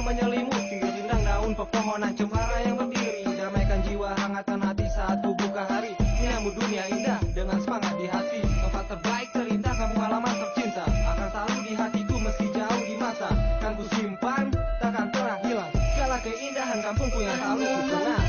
menyelimuti rindang daun pepohonan cemara yang berdiri, damaikan jiwa, hangatkan hati saat ku buka hari. Menyambut dunia indah dengan semangat di hati. Tempat terbaik terindah, kampung halaman tercinta, akan selalu di hatiku meski jauh di mata. Kan ku simpan, takkan pernah hilang segala keindahan kampungku yang selalu ku kenang.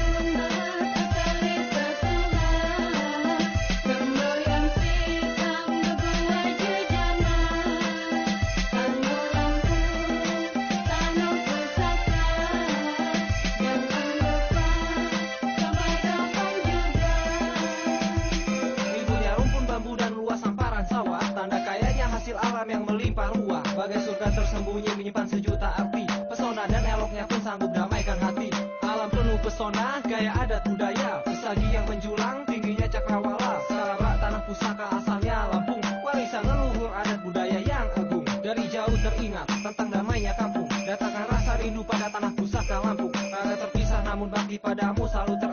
Hasil alam yang melimpah ruah, bagai surga tersembunyi menyimpan sejuta arti. Pesona dan eloknya pun sanggup damaikan hati. Alam penuh pesona, gaya adat budaya, pesagi yang menjulang, tingginya cakrawala. Salabak tanah pusaka asalnya Lampung, warisan leluhur adat budaya yang agung. Dari jauh teringat tentang damainya kampung, datangkan rasa rindu pada tanah pusaka Lampung. Rada terpisah namun bakti padamu selalu